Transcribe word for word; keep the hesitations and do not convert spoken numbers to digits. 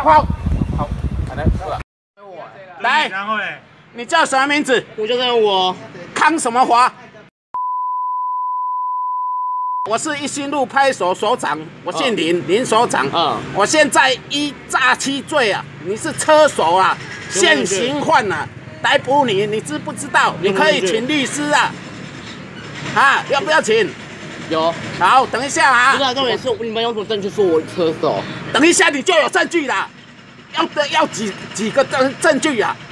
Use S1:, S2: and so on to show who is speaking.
S1: 好，
S2: 好，来，
S1: 来，
S3: 然后嘞，
S1: 你叫什么名字？
S4: 我就是我
S1: 康什么华？我是一心路派出所所长，我姓林，林所长。
S4: 嗯，
S1: 我现在依诈欺罪啊，你是车手啊，现行犯啊，逮捕你，你知不知道？你可以请律师啊，啊，要不要请？
S4: 有。
S1: 好，等一下啊。
S4: 不是，重点是你们用什么证据说我车手？
S1: 等一下你就有证据了，要的要几几个证证据啊？